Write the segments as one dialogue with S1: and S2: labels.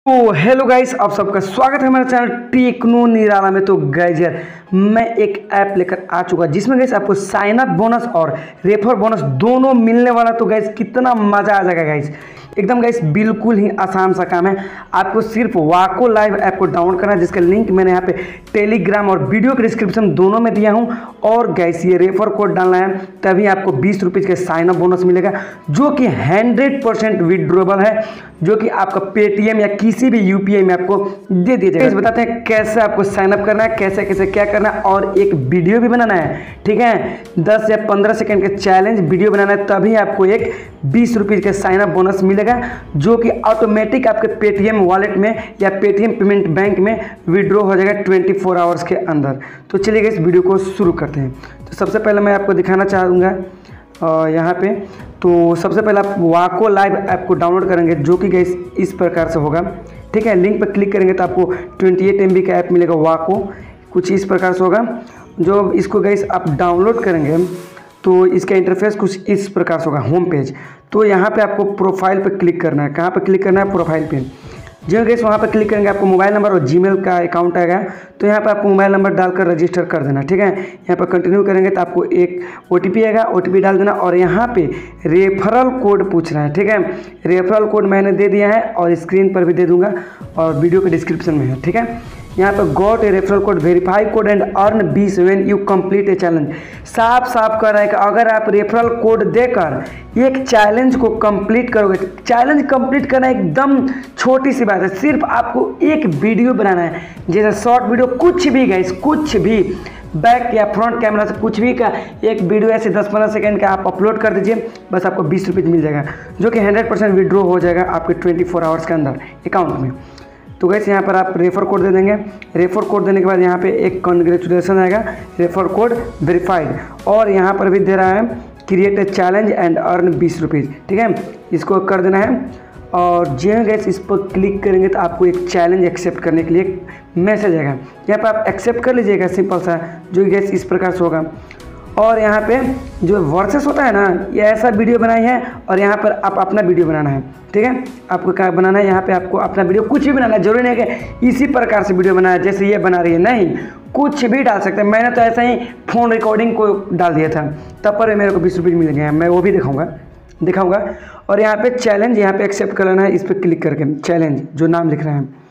S1: तो hello guys, आप सबका स्वागत है हमारे चैनल टेक्नो निराला में। तो गाइस यार, मैं एक ऐप लेकर आ चुका जिसमें गाइस आपको साइन अप बोनस और रेफर बोनस दोनों मिलने वाला। तो गाइस कितना मज़ा आ जाएगा गाइस, एकदम गाइस बिल्कुल ही आसान सा काम है। आपको सिर्फ वाको लाइव ऐप को डाउनलोड करना है, जिसका लिंक मैंने यहाँ पे टेलीग्राम और वीडियो के डिस्क्रिप्शन दोनों में दिया हूँ। और गाइस ये रेफर कोड डालना है, तभी आपको 20 रुपये का साइन अप बोनस मिलेगा, जो कि 100% विड्रॉबल है, जो कि आपका पेटीएम या किसी भी यूपीआई में आपको दे दिया जाएगा। बताते हैं कैसे आपको साइन अप करना है, कैसे कैसे क्या करना है, और एक वीडियो भी बनाना है। ठीक है, 10 या 15 सेकंड के चैलेंज वीडियो बनाना है, तभी आपको एक 20 रुपये का साइन अप बोनस मिलेगा, जो कि ऑटोमेटिक आपके पेटीएम वॉलेट में या पेटीएम पेमेंट बैंक में विड्रॉ हो जाएगा 24 आवर्स के अंदर। तो चलिए इस वीडियो को शुरू करते हैं। तो सबसे पहले मैं आपको दिखाना चाहूँगा यहाँ पे। तो सबसे पहले आप वाको लाइव ऐप को डाउनलोड करेंगे, जो कि गाइस इस प्रकार से होगा। ठीक है, लिंक पर क्लिक करेंगे तो आपको 28 MB का ऐप मिलेगा वाको, कुछ इस प्रकार से होगा। जो इसको गाइस आप डाउनलोड करेंगे तो इसका इंटरफेस कुछ इस प्रकार से होगा, होम पेज। तो यहाँ पे आपको प्रोफाइल पे क्लिक करना है। कहाँ पे क्लिक करना है? प्रोफाइल पे। जो गाइस वहाँ पर क्लिक करेंगे, आपको मोबाइल नंबर और जीमेल का अकाउंट आएगा, तो यहाँ पर आपको मोबाइल नंबर डालकर रजिस्टर कर देना। ठीक है, यहाँ पर कंटिन्यू करेंगे तो आपको एक OTP आएगा, OTP डाल देना, और यहाँ पे रेफरल कोड पूछ रहा है। ठीक है, रेफरल कोड मैंने दे दिया है और स्क्रीन पर भी दे दूँगा और वीडियो के डिस्क्रिप्शन में है। ठीक है, यहाँ पर got a referral code, verify code and earn 20 when you complete a challenge. साफ साफ कर रहा है कि अगर आप रेफरल कोड देकर एक चैलेंज को कंप्लीट करोगे, चैलेंज कंप्लीट करना एकदम छोटी सी बात है। सिर्फ आपको एक वीडियो बनाना है, जैसे शॉर्ट वीडियो, कुछ भी गाइस, कुछ भी बैक या फ्रंट कैमरा से कुछ भी का एक वीडियो ऐसे 10-15 सेकंड का आप अपलोड कर दीजिए, बस आपको 20 रुपये मिल जाएगा, जो कि 100% विड्रॉ हो जाएगा आपके 24 आवर्स के अंदर अकाउंट में। तो गैस यहाँ पर आप रेफर कोड दे देंगे। रेफर कोड देने के बाद यहाँ पे एक कॉन्ग्रेचुलेसन आएगा, रेफर कोड वेरीफाइड, और यहाँ पर भी दे रहा है create a challenge and earn 20 rupees. ठीक है, इसको कर देना है, और जो गैस इस पर क्लिक करेंगे तो आपको एक चैलेंज एक्सेप्ट करने के लिए एक मैसेज आएगा। यहाँ पर आप एक्सेप्ट कर लीजिएगा, सिंपल सा, जो गैस इस प्रकार से होगा। और यहाँ पे जो वर्सेस होता है ना, ये ऐसा वीडियो बनाई है, और यहाँ पर आप अपना वीडियो बनाना है। ठीक है, आपको क्या बनाना है, यहाँ पे आपको अपना वीडियो कुछ भी बनाना है, जरूरी नहीं है कि इसी प्रकार से वीडियो बनाया जैसे ये बना रही है, नहीं, कुछ भी डाल सकते हैं। मैंने तो ऐसा ही फ़ोन रिकॉर्डिंग को डाल दिया था, तब पर मेरे को 20 रुपये मिल गए हैं, मैं वो भी दिखाऊँगा। और यहाँ पर चैलेंज, यहाँ पर एक्सेप्ट कर लेना है, इस पर क्लिक करके चैलेंज जो नाम लिख रहे हैं।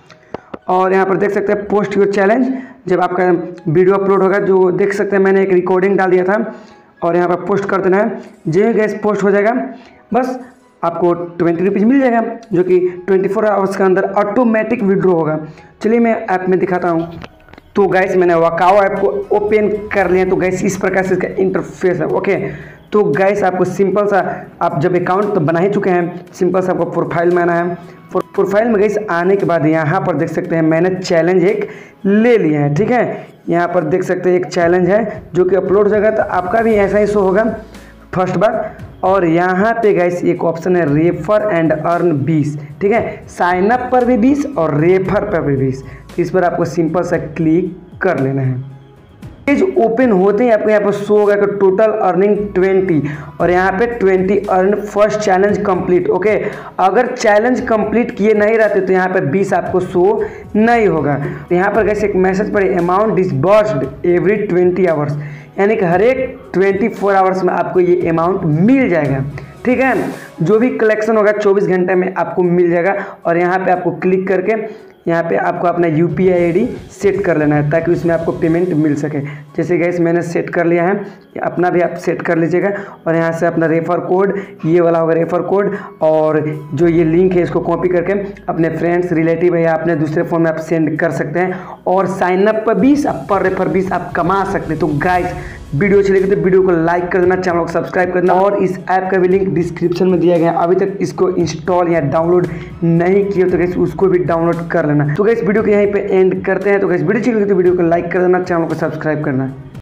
S1: और यहाँ पर देख सकते हैं पोस्ट योर चैलेंज, जब आपका वीडियो अपलोड होगा, जो देख सकते हैं मैंने एक रिकॉर्डिंग डाल दिया था, और यहाँ पर पोस्ट कर देना है। जो गैस पोस्ट हो जाएगा, बस आपको 20 रुपीज़ मिल जाएगा, जो कि 24 आवर्स के अंदर ऑटोमेटिक विड्रॉ होगा। चलिए मैं ऐप में दिखाता हूँ। तो गैस मैंने वाको ऐप को ओपन कर लिया। तो गैस इस प्रकार से इसका इंटरफेस है। ओके, तो गैस आपको सिंपल सा, आप जब अकाउंट तो बना ही चुके हैं, सिंपल सा आपको प्रोफाइल में आना है। प्रोफाइल में गैस आने के बाद यहाँ पर देख सकते हैं मैंने चैलेंज एक ले लिया है। ठीक है, यहाँ पर देख सकते हैं एक चैलेंज है, जो कि अपलोड हो जाएगा, तो आपका भी ऐसा ही शो होगा फर्स्ट बार। और यहाँ पे गैस एक ऑप्शन है रेफर एंड अर्न 20। ठीक है, साइन अप पर भी 20 और रेफर पर भी 20। तो इस पर आपको सिंपल सा क्लिक कर लेना है। पेज ओपन होते ही आपको यहाँ पर शो होगा कि टोटल अर्निंग 20, और यहाँ पे 20 earn first challenge complete. Okay, अगर चैलेंज कंप्लीट किए नहीं रहते तो यहाँ पे 20 आपको शो नहीं होगा। तो यहाँ पर कैसे एक मैसेज पड़े, अमाउंट डिसबर्स्ड एवरी 20 आवर्स, यानी कि हर एक 24 आवर्स में आपको ये अमाउंट मिल जाएगा। ठीक है, जो भी कलेक्शन होगा 24 घंटे में आपको मिल जाएगा। और यहाँ पे आपको क्लिक करके यहाँ पे आपको अपना UPI ID सेट कर लेना है, ताकि उसमें आपको पेमेंट मिल सके। जैसे गैस मैंने सेट कर लिया है, अपना भी आप सेट कर लीजिएगा। और यहाँ से अपना रेफर कोड, ये वाला होगा रेफर कोड, और जो ये लिंक है इसको कॉपी करके अपने फ्रेंड्स, रिलेटिव या अपने दूसरे फ़ोन में आप सेंड कर सकते हैं। और साइन अप पर 20, पर रेफर 20 आप कमा सकते हैं। तो गाइस वीडियो अच्छी लगी तो वीडियो को लाइक कर देना, चैनल को सब्सक्राइब करना, और इस ऐप का भी लिंक डिस्क्रिप्शन में दिया गया है। अभी तक इसको इंस्टॉल या डाउनलोड नहीं किया तो गाइस उसको भी डाउनलोड कर लेना। तो गाइस वीडियो को यहीं पे एंड करते हैं। तो गाइस वीडियो अच्छी लगी तो वीडियो को लाइक कर देना, चैनल को सब्सक्राइब करना।